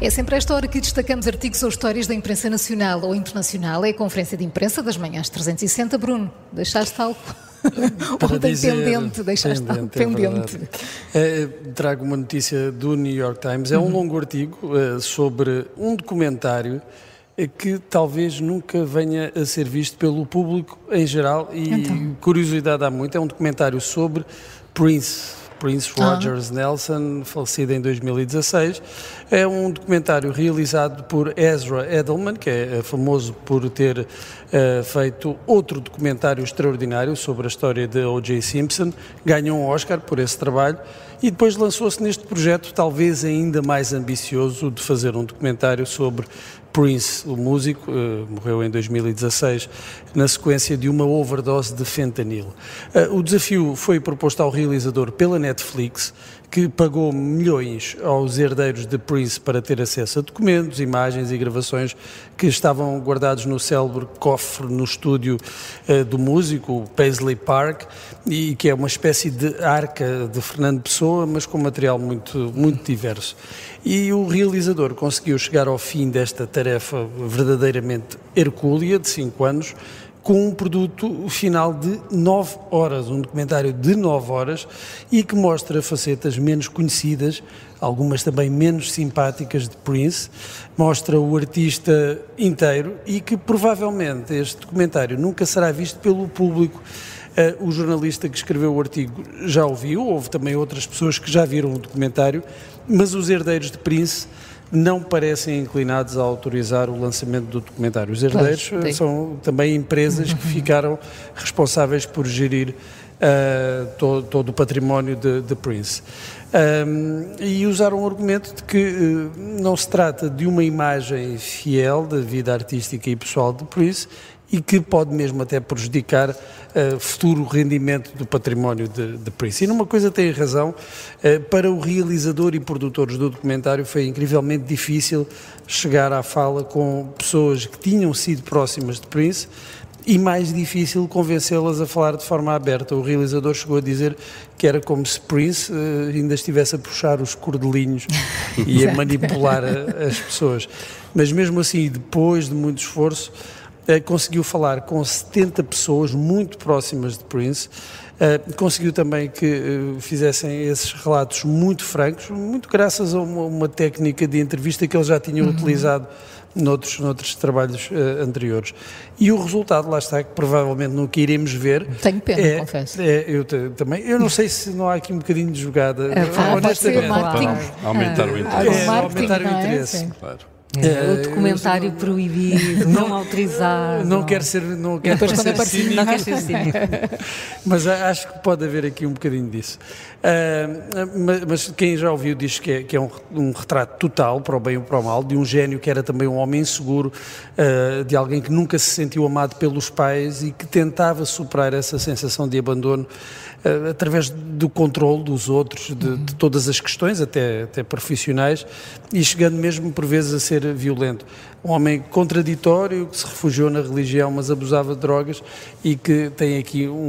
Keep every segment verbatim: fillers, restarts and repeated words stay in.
É sempre esta hora que destacamos artigos ou histórias da imprensa nacional ou internacional. É a conferência de imprensa das manhãs trezentos e sessenta. Bruno, deixaste algo? Para Ontem dizer, pendente, deixaste algo pendente. É, trago uma notícia do New York Times. É um uhum. longo artigo uh, sobre um documentário que talvez nunca venha a ser visto pelo público em geral e então. curiosidade há muito. É um documentário sobre Prince. Prince Rogers ah. Nelson, falecido em dois mil e dezasseis. É um documentário realizado por Ezra Edelman, que é famoso por ter uh, feito outro documentário extraordinário sobre a história de O J Simpson. Ganhou um Oscar por esse trabalho e depois lançou-se neste projeto, talvez ainda mais ambicioso, de fazer um documentário sobre Prince, o músico, uh, morreu em dois mil e dezasseis, na sequência de uma overdose de fentanilo. Uh, o desafio foi proposto ao realizador pela Netflix, que pagou milhões aos herdeiros de Prince para ter acesso a documentos, imagens e gravações que estavam guardados no célebre cofre no estúdio uh, do músico, o Paisley Park, e que é uma espécie de arca de Fernando Pessoa, mas com material muito, muito diverso. E o realizador conseguiu chegar ao fim desta tarefa verdadeiramente hercúlea, de cinco anos, com um produto final de nove horas, um documentário de nove horas e que mostra facetas menos conhecidas, algumas também menos simpáticas de Prince, mostra o artista inteiro e que provavelmente este documentário nunca será visto pelo público. Uh, o jornalista que escreveu o artigo já o viu, houve também outras pessoas que já viram o documentário, mas os herdeiros de Prince não parecem inclinados a autorizar o lançamento do documentário. Os herdeiros pois, são também empresas que ficaram responsáveis por gerir uh, todo, todo o património de, de Prince. Um, e usaram o argumento de que uh, não se trata de uma imagem fiel da vida artística e pessoal de Prince e que pode mesmo até prejudicar o uh, futuro rendimento do património de, de Prince. E numa coisa tem razão, uh, para o realizador e produtores do documentário foi incrivelmente difícil chegar à fala com pessoas que tinham sido próximas de Prince e mais difícil convencê-las a falar de forma aberta. O realizador chegou a dizer que era como se Prince uh, ainda estivesse a puxar os cordelinhos e a manipular a, as pessoas. Mas mesmo assim, depois de muito esforço, Uh, conseguiu falar com setenta pessoas muito próximas de Prince, uh, conseguiu também que uh, fizessem esses relatos muito francos, muito graças a uma, uma técnica de entrevista que ele já tinha uhum. utilizado noutros, noutros trabalhos uh, anteriores. E o resultado, lá está, que provavelmente nunca iremos ver. Tenho pena, é, confesso. É, eu te, também. Eu não sei se não há aqui um bocadinho de jogada. É, ah, honestamente. Para aumentar o interesse. É, aumentar o interesse. É, claro. É, o documentário não, proibido, não, não autorizado. Não quero ser, não quero ser cínico, não quero ser cínico. Mas acho que pode haver aqui um bocadinho disso. Uh, mas, mas quem já ouviu diz que é, que é um, um retrato total, para o bem ou para o mal, de um gênio que era também um homem inseguro, uh, de alguém que nunca se sentiu amado pelos pais e que tentava superar essa sensação de abandono uh, através do controle dos outros, de, uhum. de todas as questões, até, até profissionais, e chegando mesmo por vezes a ser violento. Um homem contraditório, que se refugiou na religião, mas abusava de drogas e que tem aqui um,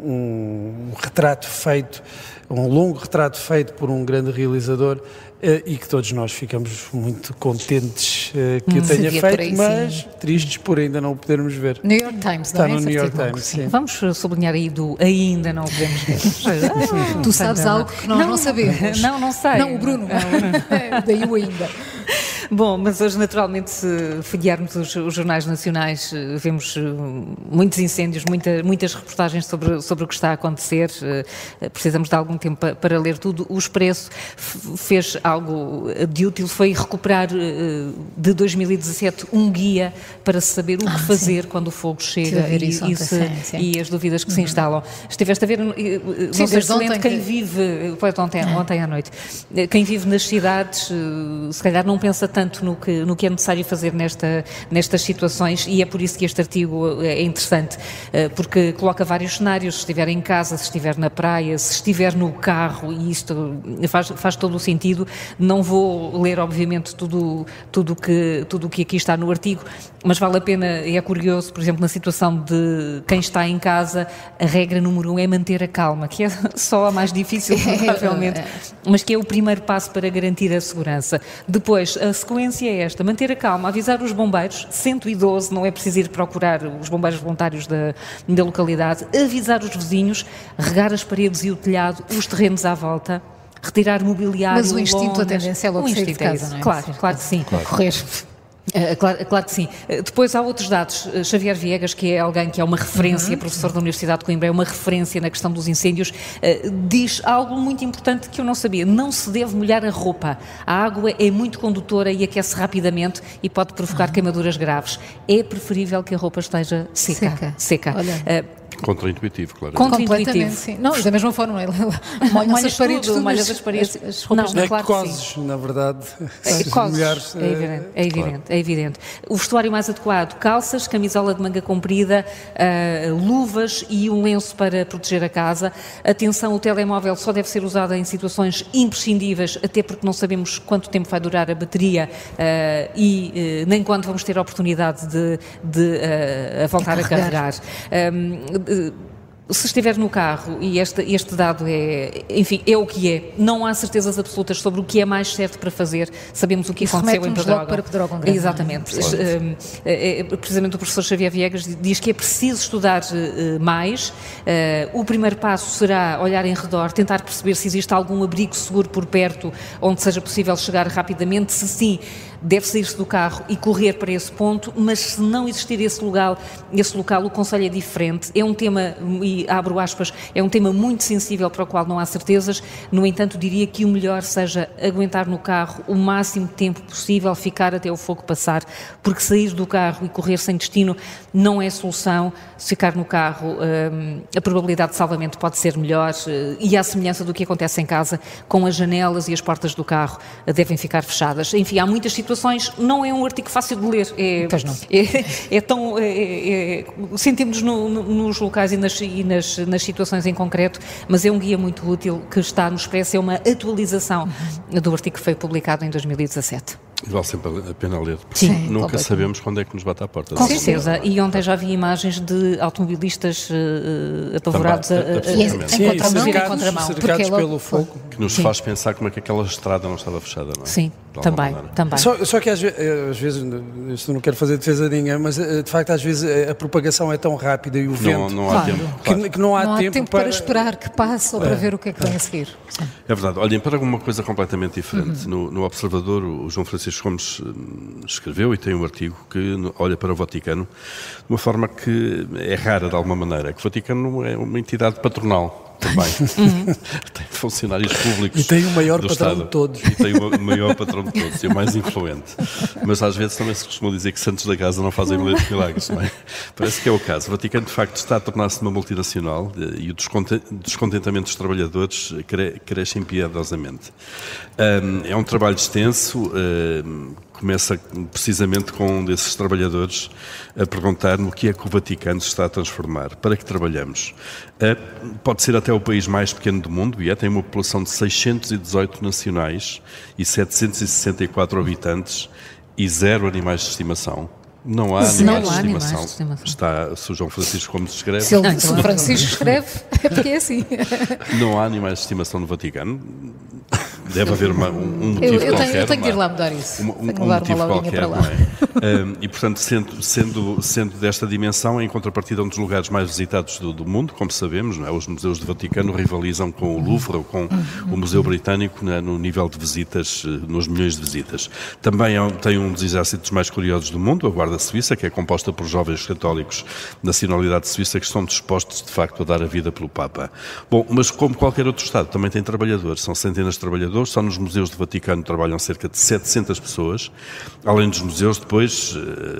um, um retrato feito, um longo retrato feito por um grande realizador uh, e que todos nós ficamos muito contentes uh, que hum, o tenha feito, aí, mas sim. tristes por ainda não o podermos ver. New York Times, Está não é? no New York Times, sim. Vamos sublinhar aí do ainda não podemos ver. ah, tu sabes algo que nós não, não sabemos. Não, não sei. Não, o Bruno. Não. Daí o ainda. Bom, mas hoje naturalmente se folhearmos os, os jornais nacionais vemos muitos incêndios, muita, muitas reportagens sobre, sobre o que está a acontecer, precisamos de algum tempo para, para ler tudo. O Expresso fez algo de útil, foi recuperar de dois mil e dezassete um guia para saber o que ah, fazer sim. quando o fogo chega e, isso e, se, sim, sim. e as dúvidas que uhum. se instalam. Estiveste a ver, não sim, sei se lembra, quem que... vive, foi ontem, ah. ontem à noite, quem vive nas cidades se calhar não pensa tanto no que, no que é necessário fazer nesta, nestas situações e é por isso que este artigo é interessante, porque coloca vários cenários, se estiver em casa, se estiver na praia, se estiver no carro, e isto faz, faz todo o sentido. Não vou ler, obviamente, tudo tudo que, tudo que aqui está no artigo, mas vale a pena, e é curioso, por exemplo, na situação de quem está em casa, a regra número um é manter a calma, que é só a mais difícil, provavelmente, mas que é o primeiro passo para garantir a segurança. Depois, a sequência é esta: manter a calma, avisar os bombeiros, cento e doze, não é preciso ir procurar os bombeiros voluntários da, da localidade, avisar os vizinhos, regar as paredes e o telhado, os terrenos à volta, retirar mobiliário. Mas o instinto, lonas, a tendência é logo sair de casa, não é? Claro, claro que sim. Claro. Correr. Uh, claro, claro que sim. Uh, depois há outros dados. Uh, Xavier Viegas, que é alguém que é uma referência, uhum. professor da Universidade de Coimbra, é uma referência na questão dos incêndios, uh, diz algo muito importante que eu não sabia: não se deve molhar a roupa. A água é muito condutora e aquece rapidamente e pode provocar uhum. queimaduras graves. É preferível que a roupa esteja seca. Seca. seca. Olha. Uh, Contra-intuitivo, claro. Contra-intuitivo. Sim. Não, da mesma forma, molhas as paredes, tudo, molhas as paredes. As, as roupas não, não, é claro cozes, na verdade. É, cozes, mulheres, é evidente, é, evidente claro. é evidente. O vestuário mais adequado: calças, camisola de manga comprida, uh, luvas e um lenço para proteger a casa. Atenção, o telemóvel só deve ser usado em situações imprescindíveis, até porque não sabemos quanto tempo vai durar a bateria uh, e uh, nem quando vamos ter a oportunidade de, de uh, a voltar a carregar. Um, uh, Se estiver no carro, e este, este dado é, enfim, é o que é, não há certezas absolutas sobre o que é mais certo para fazer. Sabemos o que Isso aconteceu em Pedrógão. para Pedrógão Grande. Exatamente. Claro. É, é, precisamente o professor Xavier Viegas diz que é preciso estudar uh, mais. Uh, o primeiro passo será olhar em redor, tentar perceber se existe algum abrigo seguro por perto, onde seja possível chegar rapidamente. Se sim, deve sair-se do carro e correr para esse ponto, mas se não existir esse local, esse local, o conselho é diferente. É um tema, e abro aspas, é um tema muito sensível para o qual não há certezas. No entanto, diria que o melhor seja aguentar no carro o máximo de tempo possível, ficar até o fogo passar, porque sair do carro e correr sem destino não é solução. Se ficar no carro, hum, a probabilidade de salvamento pode ser melhor, e à semelhança do que acontece em casa, com as janelas e as portas do carro devem ficar fechadas. Enfim, há muitas situações. Não é um artigo fácil de ler. É, pois não. É, é tão... É, é, sentimos-nos no, no, nos locais e, nas, e nas, nas situações em concreto, mas é um guia muito útil que está no Expresso. É uma atualização uhum. do artigo que foi publicado em dois mil e dezassete. Vale sempre a pena ler, porque Sim, nunca sabemos quando é que nos bate à porta. Com certeza, e ontem já vi imagens de automobilistas uh, apavorados Também, a, a, a, a, a, a, a contramão. Cercados pelo fogo. Que nos Sim. faz pensar como é que aquela estrada não estava fechada, não é? Sim, também, também. Só, só que às vezes, às vezes, isto não quero fazer defesa de ninguém, mas de facto às vezes a propagação é tão rápida e o não, vento não há claro. tempo, claro. que, que não há não tempo, há tempo para... para esperar que passe ou para é. ver o que é que vem a seguir. Sim. É verdade. Olhem, para uma coisa completamente diferente. Uhum. No, no Observador, o João Francisco Gomes escreveu e tem um artigo que olha para o Vaticano de uma forma que é rara de alguma maneira, que o Vaticano é uma entidade patronal também. Uhum. Tem funcionários públicos e tem o maior do patrão Estado, de todos. E tem o maior patrão de todos e o mais influente. Mas às vezes também se costuma dizer que santos da casa não fazem milagres, não é? Parece que é o caso. O Vaticano, de facto, está a tornar-se uma multinacional e o descontentamento dos trabalhadores cresce impiedosamente. É um trabalho extenso. Começa precisamente com um desses trabalhadores a perguntar-me o que é que o Vaticano se está a transformar, para que trabalhamos. Uh, pode ser até o país mais pequeno do mundo, e é, tem uma população de seiscentos e dezoito nacionais e setecentos e sessenta e quatro habitantes e zero animais de estimação. Não há animais, não de, há estimação. animais de estimação. Está, se o João Francisco como se escreve... Se ele João Francisco escreve, é porque é assim. Não há animais de estimação no Vaticano. Deve haver uma, um motivo eu, eu qualquer. Tenho, eu tenho que ir lá mudar isso. Um, um, um motivo qualquer, para lá. Não é? um, e, portanto, sendo, sendo, sendo desta dimensão, em contrapartida, um dos lugares mais visitados do, do mundo, como sabemos, não é? Os museus do Vaticano rivalizam com o Louvre ou com o Museu Britânico, né, no nível de visitas, nos milhões de visitas. Também é, tem um dos exércitos mais curiosos do mundo, a Guarda Suíça, que é composta por jovens católicos de nacionalidade suíça que estão dispostos, de facto, a dar a vida pelo Papa. Bom, mas como qualquer outro Estado, também tem trabalhadores, são centenas de trabalhadores. Só nos museus do Vaticano trabalham cerca de setecentas pessoas. Além dos museus, depois,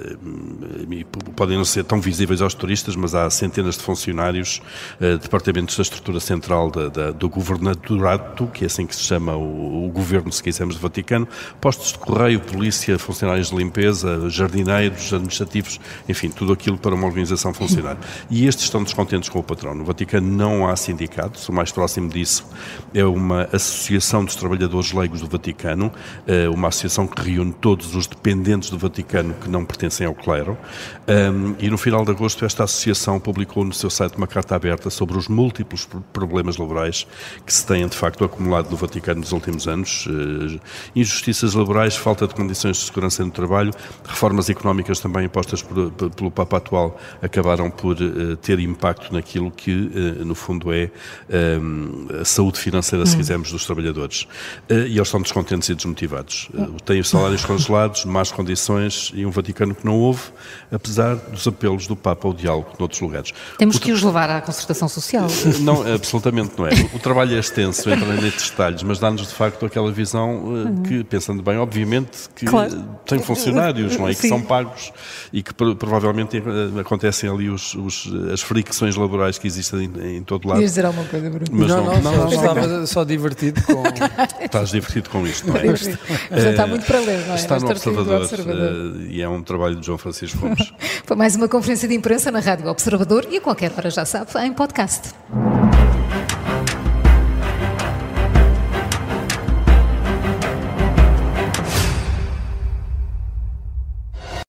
podem não ser tão visíveis aos turistas, mas há centenas de funcionários, departamentos da estrutura central da, da, do governatorato, que é assim que se chama o, o governo, se quisermos, do Vaticano, postos de correio, polícia, funcionários de limpeza, jardineiros, administrativos, enfim, tudo aquilo para uma organização funcionar. E estes estão descontentes com o patrão. No Vaticano não há sindicatos, o mais próximo disso é uma associação dos trabalhadores Trabalhadores Leigos do Vaticano, uma associação que reúne todos os dependentes do Vaticano que não pertencem ao clero, e no final de agosto esta associação publicou no seu site uma carta aberta sobre os múltiplos problemas laborais que se têm de facto acumulado no Vaticano nos últimos anos, injustiças laborais, falta de condições de segurança no trabalho, reformas económicas também impostas por, pelo Papa atual acabaram por ter impacto naquilo que no fundo é a saúde financeira, se quisermos, dos trabalhadores. E eles estão descontentes e desmotivados. Têm os salários congelados, más condições e um Vaticano que não ouve, apesar dos apelos do Papa ao diálogo noutros lugares. Temos o que os levar à concertação social. Não, absolutamente não é. O trabalho é extenso, entra nestes detalhes, mas dá-nos de facto aquela visão que, pensando bem, obviamente, que claro. tem funcionários, não é? E que Sim. são pagos e que provavelmente acontecem ali os, os, as fricções laborais que existem em, em todo lado. Ias dizer alguma coisa, Bruno? Mas não, não, não, não, não estava só divertido com... Estás divertido com isto, não é? Mas está muito para ler, não é? Está no Observador, Observador. E é um trabalho de João Francisco Gomes. Foi mais uma conferência de imprensa na Rádio Observador e a qualquer hora, já sabe, em podcast.